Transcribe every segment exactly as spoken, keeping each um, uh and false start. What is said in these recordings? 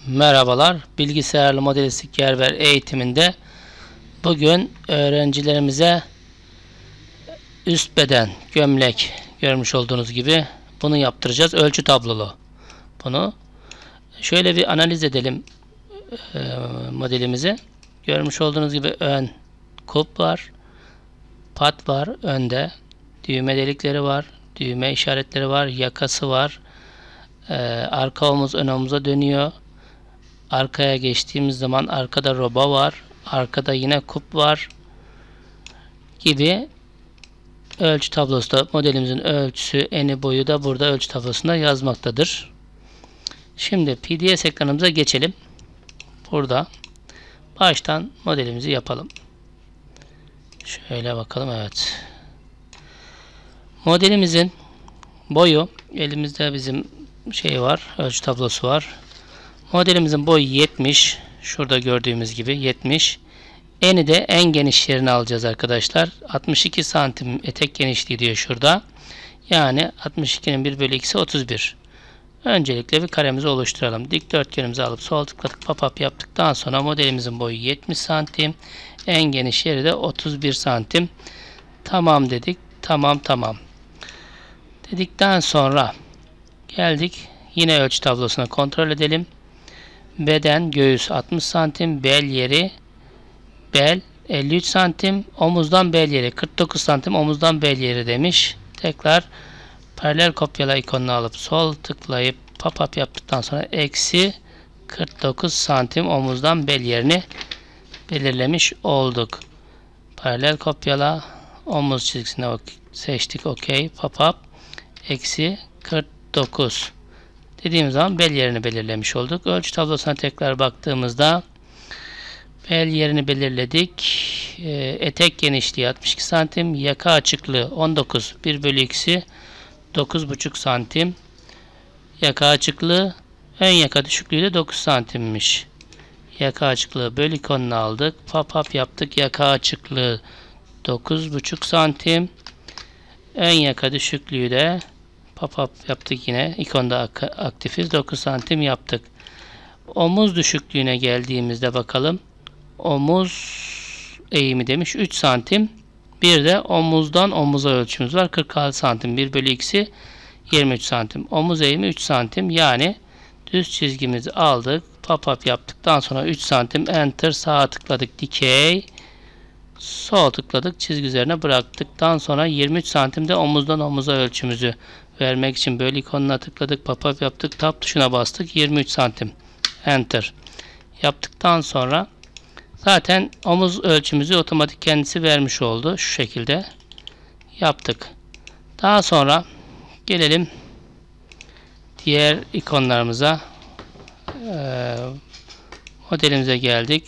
Merhabalar, bilgisayarlı modelistik Gerber eğitiminde bugün öğrencilerimize üst beden, gömlek görmüş olduğunuz gibi bunu yaptıracağız. Ölçü tablolu. Bunu şöyle bir analiz edelim e, modelimizi. Görmüş olduğunuz gibi ön kulp var, pat var önde, düğme delikleri var, düğme işaretleri var, yakası var, e, arka omuz ön omuza dönüyor. Arkaya geçtiğimiz zaman arkada roba var. Arkada yine kup var. Gibi ölçü tablosu da modelimizin ölçüsü, eni, boyu da burada ölçü tablosunda yazmaktadır. Şimdi P D F ekranımıza geçelim. Burada baştan modelimizi yapalım. Şöyle bakalım. Evet. Modelimizin boyu, elimizde bizim şey var. Ölçü tablosu var. Modelimizin boyu yetmiş. Şurada gördüğümüz gibi yetmiş. Eni de en geniş yerini alacağız arkadaşlar. altmış iki santim etek genişliği diyor şurada. Yani altmış ikinin bir bölü ikisi otuz bir. Öncelikle bir karemizi oluşturalım. Dikdörtgenimizi alıp sol tıkladık. Pop-up yaptıktan sonra modelimizin boyu yetmiş santim. En geniş yeri de otuz bir santim. Tamam dedik. Tamam tamam. Dedikten sonra geldik. Yine ölçü tablosuna kontrol edelim. Beden, göğüs altmış santim, bel yeri, bel elli üç santim, omuzdan bel yeri kırk dokuz santim, omuzdan bel yeri demiş. Tekrar paralel kopyala ikonunu alıp sol tıklayıp pop-up yaptıktan sonra eksi kırk dokuz santim omuzdan bel yerini belirlemiş olduk. Paralel kopyala, omuz çizgisine seçtik, OK, pop-up eksi kırk dokuz. Dediğimiz zaman bel yerini belirlemiş olduk. Ölçü tablosuna tekrar baktığımızda bel yerini belirledik. E, etek genişliği altmış iki santim. Yaka açıklığı on dokuz. bir bölü ikisi dokuz buçuk santim. Yaka açıklığı ön yaka düşüklüğü de dokuz santimmiş. Yaka açıklığı böl ikonunu aldık. Pop-up yaptık. Yaka açıklığı dokuz buçuk santim. Ön yaka düşüklüğü de pop-up yaptık yine. İkonda aktifiz. dokuz santim yaptık. Omuz düşüklüğüne geldiğimizde bakalım. Omuz eğimi demiş. üç santim. Bir de omuzdan omuza ölçümüz var. kırk altı santim. bir bölü ikisi yirmi üç santim. Omuz eğimi üç santim. Yani düz çizgimizi aldık. Pop-up yaptıktan sonra üç santim. Enter. Sağa tıkladık. Dikey. Sol tıkladık. Çizgi üzerine bıraktıktan sonra yirmi üç santimde omuzdan omuza ölçümüzü vermek için böyle ikonuna tıkladık. Pop-up yaptık. Tab tuşuna bastık. yirmi üç santim. Enter. Yaptıktan sonra zaten omuz ölçümüzü otomatik kendisi vermiş oldu. Şu şekilde yaptık. Daha sonra gelelim diğer ikonlarımıza. Ee, modelimize geldik.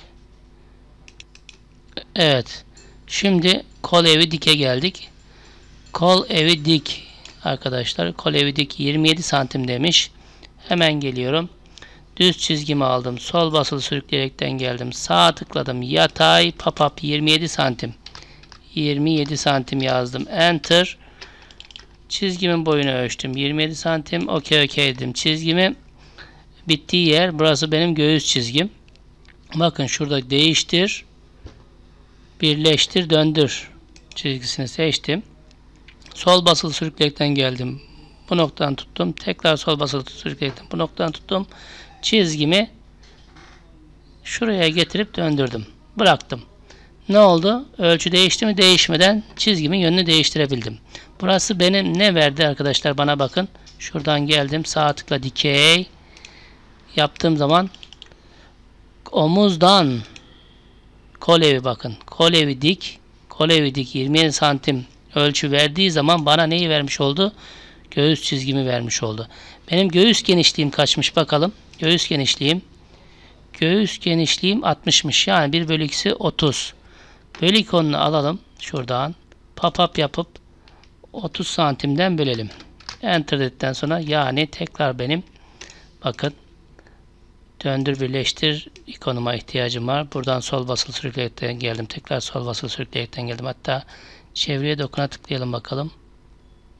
Evet. Şimdi kol evi dike geldik. Kol evi dik arkadaşlar. Kol evi dik yirmi yedi santim demiş. Hemen geliyorum. Düz çizgimi aldım. Sol basılı sürükleyerekten geldim. Sağa tıkladım. Yatay pop-up yirmi yedi santim. yirmi yedi santim yazdım. Enter. Çizgimin boyunu ölçtüm. yirmi yedi santim. OK OK dedim. Çizgimi bittiği yer. Burası benim göğüs çizgim. Bakın şurada değiştir. Birleştir. Döndür. Çizgisini seçtim. Sol basılı sürükleyerekten geldim. Bu noktadan tuttum. Tekrar sol basılı sürükleyerekten bu noktadan tuttum. Çizgimi şuraya getirip döndürdüm. Bıraktım. Ne oldu? Ölçü değişti mi? Değişmeden çizgimin yönünü değiştirebildim. Burası benim ne verdi arkadaşlar? Bana bakın. Şuradan geldim. Sağ tıkla dikey. Yaptığım zaman omuzdan kol evi bakın. Kol evi dik. Kol evi dik yirmi yedi santim ölçü verdiği zaman bana neyi vermiş oldu? Göğüs çizgimi vermiş oldu. Benim göğüs genişliğim kaçmış bakalım. Göğüs genişliğim. Göğüs genişliğim altmışmış. Yani bir bölü ikisi otuz. Böl ikonunu alalım. Şuradan. Pop-up yapıp otuz santimden bölelim. Enter dedikten sonra yani tekrar benim bakın döndür birleştir ikonuma ihtiyacım var. Buradan sol basılı sürükleyerekten geldim. Tekrar sol basılı sürükleyerekten geldim. Hatta çevreye dokuna tıklayalım bakalım.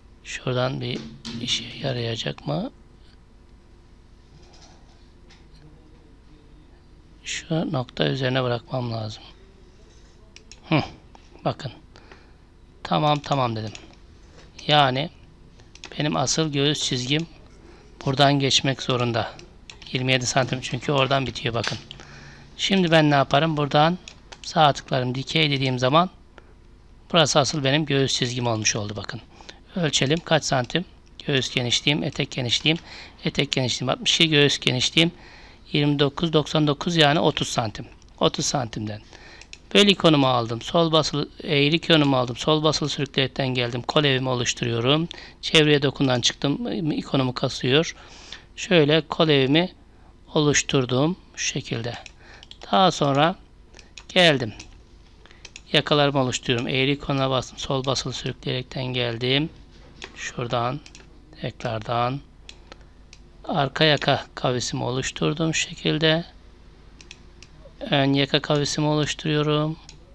Şuradan bir işe yarayacak mı? Şu nokta üzerine bırakmam lazım. Hı, bakın. Tamam tamam dedim. Yani benim asıl göğüs çizgim buradan geçmek zorunda. yirmi yedi santim çünkü oradan bitiyor bakın. Şimdi ben ne yaparım? Buradan sağ tıklarım, dikey dediğim zaman burası asıl benim göğüs çizgim olmuş oldu bakın. Ölçelim kaç santim? Göğüs genişliğim, etek genişliğim, etek genişliğim altmış iki, göğüs genişliğim yirmi dokuz doksan dokuz, yani otuz santim. otuz santimden böl ikonumu aldım. Sol basılı eğri ikonumu aldım. Sol basılı sürükleyetten geldim. Kol evimi oluşturuyorum. Çevreye dokundan çıktım. İkonumu kasıyor. Şöyle kol evimi oluşturdum. Şu şekilde. Daha sonra geldim. Yakalarımı oluşturuyorum. Eğri ikonuna bastım. Sol basılı sürükleyerekten geldim. Şuradan tekrardan arka yaka kavisimi oluşturdum şu şekilde. Ön yaka kavisimi oluşturuyorum.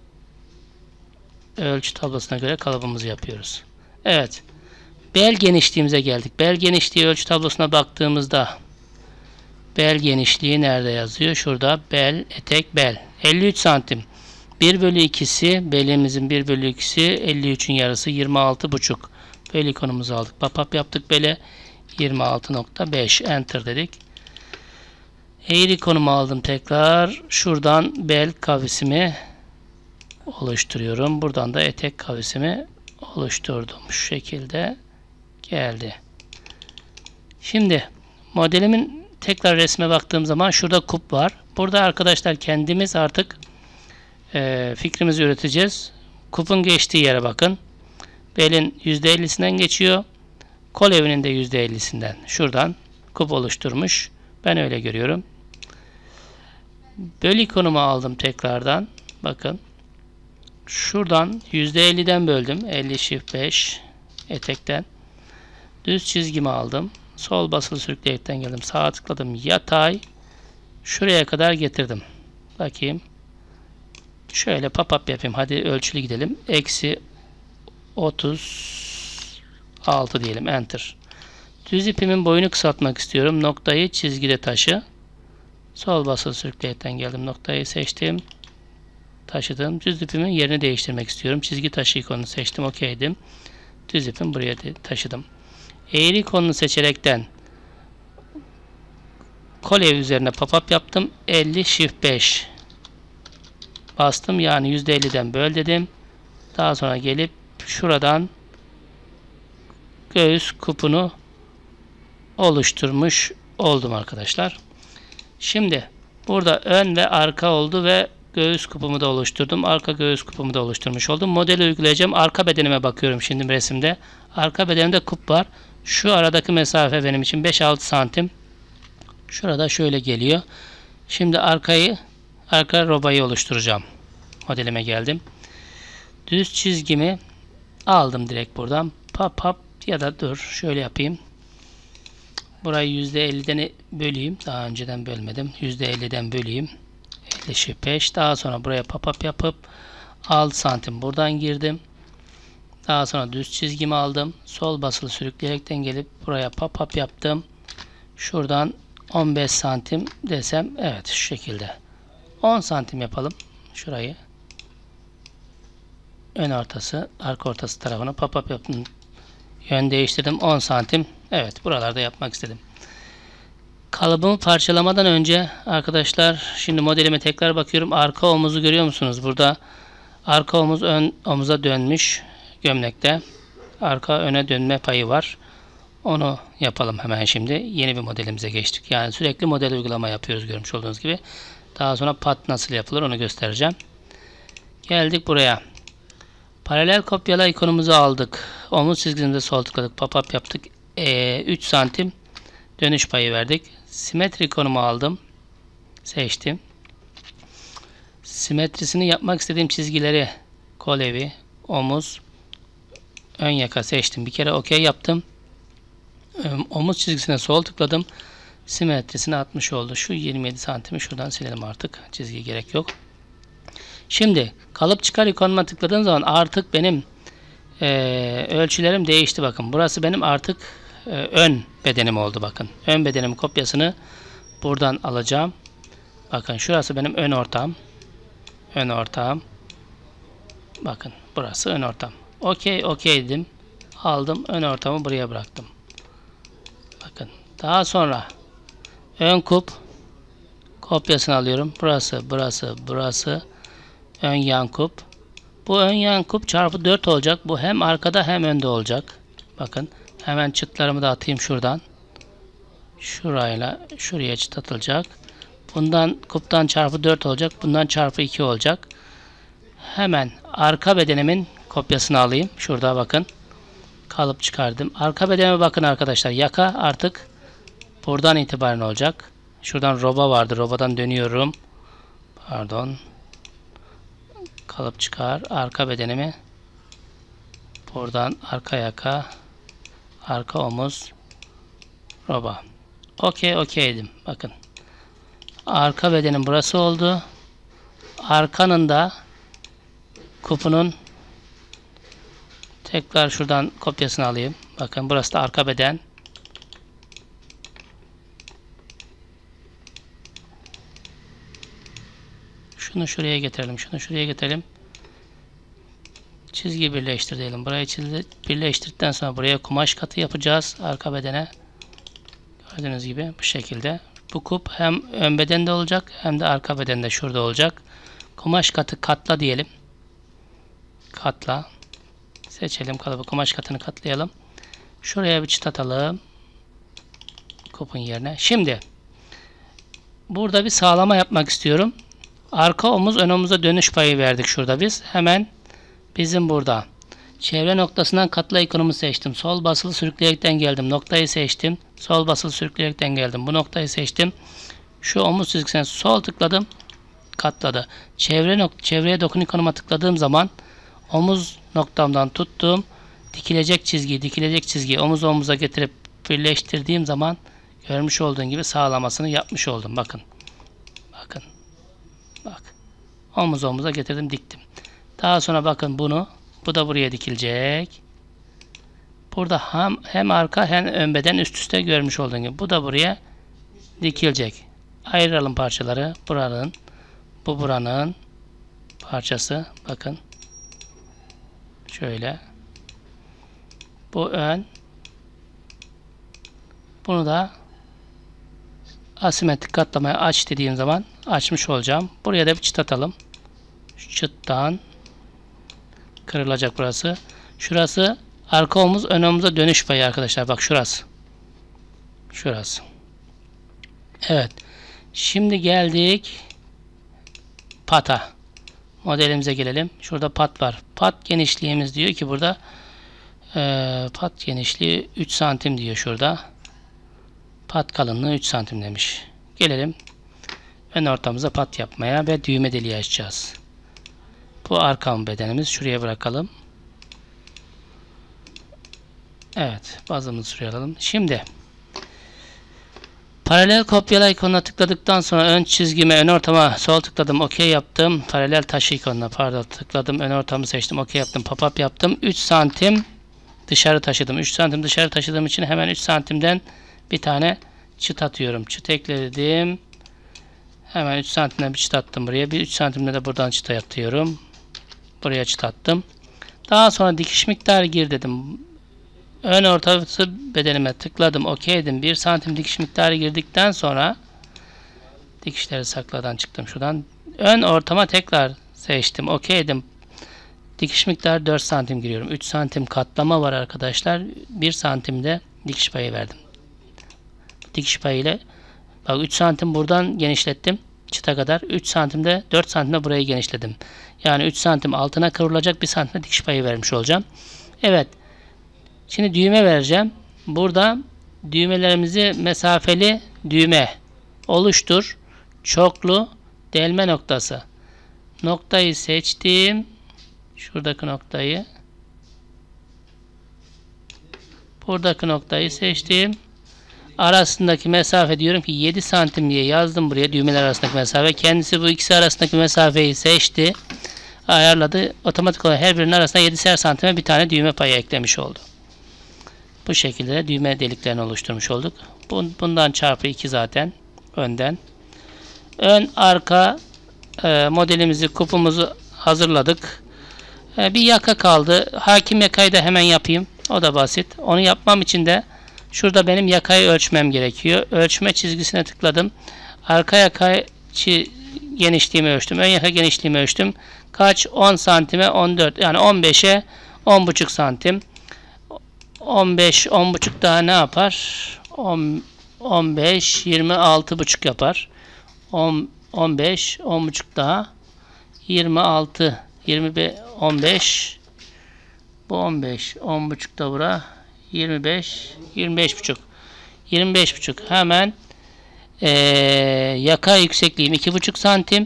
Ölçü tablosuna göre kalıbımızı yapıyoruz. Evet. Bel genişliğimize geldik. Bel genişliği ölçü tablosuna baktığımızda bel genişliği nerede yazıyor? Şurada bel, etek, bel. elli üç santim. bir bölü ikisi belimizin bir bölü ikisi elli üçün yarısı yirmi altı buçuk. Bel ikonumuzu aldık. Papap yaptık bele. yirmi altı nokta beş. Enter dedik. Eğri ikonumu aldım tekrar. Şuradan bel kavisimi oluşturuyorum. Buradan da etek kavisimi oluşturdum. Şu şekilde geldi. Şimdi modelimin tekrar resme baktığım zaman şurada kup var. Burada arkadaşlar kendimiz artık e, fikrimizi üreteceğiz. Kupun geçtiği yere bakın. Belin yüzde ellisinden geçiyor. Kol evinin de yüzde ellisinden. Şuradan kup oluşturmuş. Ben öyle görüyorum. Böl ikonumu aldım tekrardan. Bakın. Şuradan yüzde elliden böldüm. elli shift beş etekten. Düz çizgimi aldım. Sol basılı sürükleyerekten geldim. Sağa tıkladım. Yatay. Şuraya kadar getirdim. Bakayım. Şöyle pop-up yapayım. Hadi ölçülü gidelim. Eksi otuz altı diyelim. Enter. Düz ipimin boyunu kısaltmak istiyorum. Noktayı çizgide taşı. Sol basılı sürükleyerekten geldim. Noktayı seçtim. Taşıdım. Düz ipimin yerini değiştirmek istiyorum. Çizgi taşı ikonunu seçtim. Okeydim. Düz ipim buraya taşıdım. Eğri ikonunu seçerekten kol ev üzerine pop-up yaptım. elli shift beş bastım. Yani yüzde elliden böl dedim. Daha sonra gelip şuradan göğüs kupunu oluşturmuş oldum arkadaşlar. Şimdi burada ön ve arka oldu ve göğüs kupumu da oluşturdum. Arka göğüs kupumu da oluşturmuş oldum. Modeli uygulayacağım. Arka bedenime bakıyorum şimdi resimde. Arka bedenimde kup var. Şu aradaki mesafe benim için beş altı santim. Şurada şöyle geliyor. Şimdi arkayı, arka robayı oluşturacağım. Modelime geldim. Düz çizgimi aldım direkt buradan. Pop pop ya da dur şöyle yapayım. Burayı yüzde elliden böleyim. Daha önceden bölmedim. yüzde elliden böleyim. elli shift beş. Daha sonra buraya pop-up yapıp altı santim buradan girdim. Daha sonra düz çizgimi aldım. Sol basılı sürükleyerekten gelip buraya pop-up yaptım. Şuradan on beş santim desem. Evet şu şekilde. on santim yapalım. Şurayı. Ön ortası, arka ortası tarafına pop-up yaptım. Yön değiştirdim. on santim. Evet buralarda yapmak istedim. Kalıbımı parçalamadan önce arkadaşlar şimdi modelime tekrar bakıyorum. Arka omuzu görüyor musunuz? Burada arka omuz ön omuza dönmüş gömlekte. Arka öne dönme payı var. Onu yapalım hemen şimdi. Yeni bir modelimize geçtik. Yani sürekli model uygulama yapıyoruz görmüş olduğunuz gibi. Daha sonra pat nasıl yapılır onu göstereceğim. Geldik buraya. Paralel kopyala ikonumuzu aldık. Omuz çizgimize sol tıkladık. Pop-up yaptık. Ee, üç santim dönüş payı verdik. Simetri ikonumu aldım. Seçtim. Simetrisini yapmak istediğim çizgileri kol evi, omuz, ön yaka seçtim. Bir kere okey yaptım. Omuz çizgisine sol tıkladım. Simetrisini atmış oldu. Şu yirmi yedi santimi şuradan silelim artık. Çizgiye gerek yok. Şimdi kalıp çıkar ikonuma tıkladığım zaman artık benim e, ölçülerim değişti. Bakın burası benim artık e, ön bedenim oldu. Bakın ön bedenimin kopyasını buradan alacağım. Bakın şurası benim ön ortam. Ön ortam. Bakın burası ön ortam. Okey okey dedim. Aldım ön ortamı buraya bıraktım. Bakın daha sonra ön kup kopyasını alıyorum. Burası burası burası ön yan kup. Bu ön yan kup çarpı dört olacak. Bu hem arkada hem önde olacak. Bakın hemen çıtlarımı da atayım şuradan. Şurayla şuraya çıt atılacak. Bundan kuptan çarpı dört olacak. Bundan çarpı iki olacak. Hemen arka bedenimin kopyasını alayım. Şurada bakın. Kalıp çıkardım. Arka bedenime bakın arkadaşlar. Yaka artık buradan itibaren olacak. Şuradan roba vardı. Robadan dönüyorum. Pardon. Kalıp çıkar. Arka bedenimi buradan arka yaka, arka omuz, roba. Okey okeydim. Bakın. Arka bedenim burası oldu. Arkanın da kupunun tekrar şuradan kopyasını alayım. Bakın burası da arka beden. Şunu şuraya getirelim. Şunu şuraya getirelim. Çizgi birleştir diyelim. Burayı çizgi birleştirdikten sonra buraya kumaş katı yapacağız. Arka bedene. Gördüğünüz gibi bu şekilde. Bu kup hem ön bedende olacak hem de arka bedende şurada olacak. Kumaş katı katla diyelim. Katla. Seçelim kalıbı. Kumaş katını katlayalım. Şuraya bir çıt atalım. Kupun yerine. Şimdi burada bir sağlama yapmak istiyorum. Arka omuz ön omuza dönüş payı verdik şurada biz. Hemen bizim burada çevre noktasından katla ikonumu seçtim. Sol basılı sürükleyerekten geldim. Noktayı seçtim. Sol basılı sürükleyerekten geldim. Bu noktayı seçtim. Şu omuz çizgisine sol tıkladım. Katladı. Çevre nok çevreye dokun ikonuma tıkladığım zaman omuz noktamdan tuttuğum dikilecek çizgiyi, dikilecek çizgiyi omuz omuza getirip birleştirdiğim zaman görmüş olduğun gibi sağlamasını yapmış oldum. Bakın. Bakın. Bak. Omuz omuza getirdim, diktim. Daha sonra bakın bunu, bu da buraya dikilecek. Burada hem, hem arka hem ön beden üst üste görmüş olduğun gibi. Bu da buraya dikilecek. Ayıralım parçaları. Buranın, bu buranın parçası. Bakın. Şöyle. Bu ön. Bunu da asimetrik katlamaya aç dediğim zaman açmış olacağım. Buraya da bir çıt atalım. Şu çıttan kırılacak burası. Şurası arka omuz ön omuza dönüş payı arkadaşlar. Bak şurası. Şurası. Evet. Şimdi geldik pata. Modelimize gelelim. Şurada pat var. Pat genişliğimiz diyor ki burada e, pat genişliği üç santim diyor şurada. Pat kalınlığı üç santim demiş. Gelelim ön ortamıza pat yapmaya ve düğme deliği açacağız. Bu arka bedenimiz. Şuraya bırakalım. Evet. Bazımızı şuraya alalım. Şimdi paralel kopyala ikonuna tıkladıktan sonra ön çizgime, ön ortama sol tıkladım. OK yaptım. Paralel taşı ikonuna pardon tıkladım. Ön ortamı seçtim. OK yaptım. Pop-up yaptım. üç santim dışarı taşıdım. üç santim dışarı taşıdığım için hemen üç santimden bir tane çıt atıyorum. Çıt ekledim. Hemen üç santimden bir çıt attım buraya. Bir üç santimde de buradan çıt atıyorum. Buraya çıt attım. Daha sonra dikiş miktarı gir dedim. Ön ortası bedenime tıkladım. OK dedim. bir santim dikiş miktarı girdikten sonra dikişleri sakladan çıktım şuradan. Ön ortama tekrar seçtim. OK dedim. Dikiş miktarı dört santim giriyorum. üç santim katlama var arkadaşlar. bir santimde dikiş payı verdim. Dikiş payı ile bak üç santim buradan genişlettim. Çıta kadar. üç santimde dört santimde burayı genişledim. Yani üç santim altına kıvrılacak, bir santimde dikiş payı vermiş olacağım. Evet. Şimdi düğme vereceğim. Burada düğmelerimizi mesafeli düğme oluştur. Çoklu delme noktası. Noktayı seçtim. Şuradaki noktayı. Buradaki noktayı seçtim. Arasındaki mesafe diyorum ki yedi santim diye yazdım buraya. Düğmeler arasındaki mesafe. Kendisi bu ikisi arasındaki mesafeyi seçti. Ayarladı. Otomatik olarak her birinin arasında yedi santime bir tane düğme payı eklemiş oldu. Bu şekilde düğme deliklerini oluşturmuş olduk. Bundan çarpı iki zaten önden. ön arka e, modelimizi, kupumuzu hazırladık. E, bir yaka kaldı. Hakim yakayı da hemen yapayım. O da basit. Onu yapmam için de şurada benim yakayı ölçmem gerekiyor. Ölçme çizgisine tıkladım. Arka yaka genişliğimi ölçtüm. Ön yaka genişliğimi ölçtüm. Kaç? on santime on dört. Yani on beşe on buçuk santim. on beş, on buçuk daha ne yapar? on, on beş, yirmi altı buçuk yapar. on, on beş, on buçuk daha yirmi altı, yirmi beş, on beş, bu on beş, on buçuk da bura yirmi beş, yirmi beş buçuk. yirmi beş buçuk. Hemen ee, yaka yüksekliğim iki buçuk santim.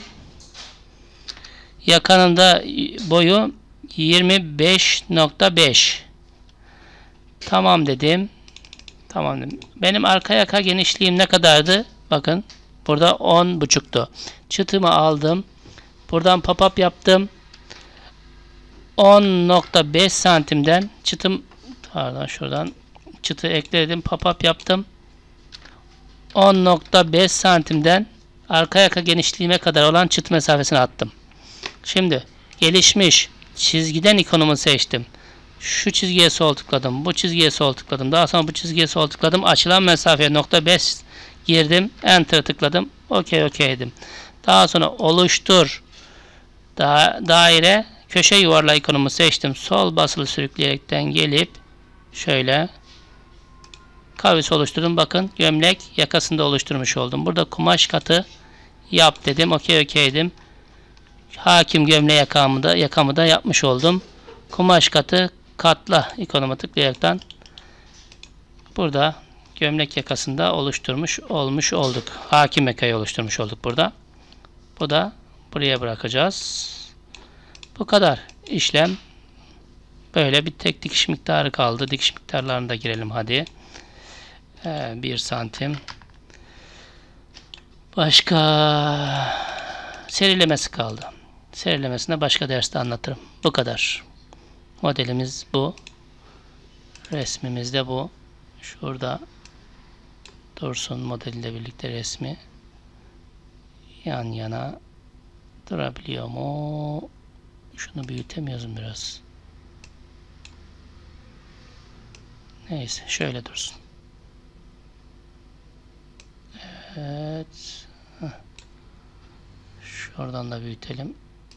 Yakanın da boyu yirmi beş nokta beş. Tamam dedim. Tamam dedim. Benim arka yaka genişliğim ne kadardı? Bakın. Burada on buçuktu. Çıtımı aldım. Buradan pop-up yaptım. on nokta beş santimden çıtım, pardon şuradan çıtı ekledim. Pop-up yaptım. on nokta beş santimden arka yaka genişliğime kadar olan çıt mesafesini attım. Şimdi gelişmiş çizgiden ikonumu seçtim. Şu çizgiye sol tıkladım. Bu çizgiye sol tıkladım. Daha sonra bu çizgiye sol tıkladım. Açılan mesafeye nokta beş girdim. Enter tıkladım. OK OK dedim. Daha sonra oluştur da daire köşe yuvarla ikonumu seçtim. Sol basılı sürükleyerekten gelip şöyle kavis oluşturdum. Bakın gömlek yakasında oluşturmuş oldum. Burada kumaş katı yap dedim. OK OK dedim. Hakim gömleği yakamı da, yakamı da yapmış oldum. Kumaş katı katla ikonuma tıklayaraktan burada gömlek yakasında oluşturmuş olmuş olduk. Hakim yakayı oluşturmuş olduk burada. Bu da buraya bırakacağız. Bu kadar işlem. Böyle bir tek dikiş miktarı kaldı. Dikiş miktarlarını da girelim hadi. Ee, bir santim. Başka serilemesi kaldı. Serilemesini başka derste anlatırım. Bu kadar. Modelimiz bu. Resmimiz de bu. Şurada dursun modeliyle birlikte resmi. Yan yana durabiliyor mu? Şunu büyütemiyoruz biraz. Neyse şöyle dursun. Evet. Heh. Şuradan da büyütelim.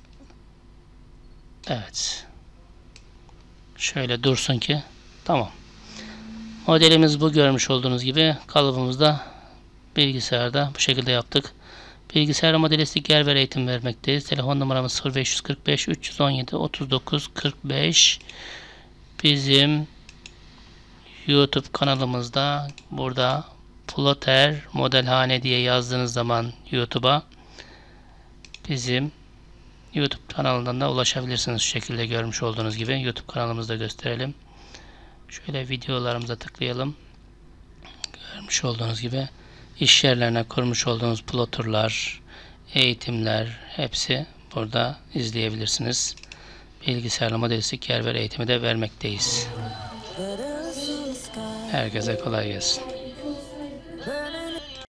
Evet. Şöyle dursun ki tamam. Modelimiz bu, görmüş olduğunuz gibi. Kalıbımızda bilgisayarda bu şekilde yaptık. Bilgisayar modelistik Gerber eğitim vermekteyiz. Telefon numaramız sıfır beş kırk beş üç yüz on yedi otuz dokuz kırk beş. Bizim YouTube kanalımızda burada Plotter Modelhane diye yazdığınız zaman YouTube'a bizim YouTube kanalından da ulaşabilirsiniz. Şu şekilde görmüş olduğunuz gibi. YouTube kanalımızda gösterelim. Şöyle videolarımıza tıklayalım. Görmüş olduğunuz gibi iş yerlerine kurmuş olduğunuz plotterlar, eğitimler hepsi burada izleyebilirsiniz. Bilgisayarlı modelistik Gerber eğitimi de vermekteyiz. Herkese kolay gelsin.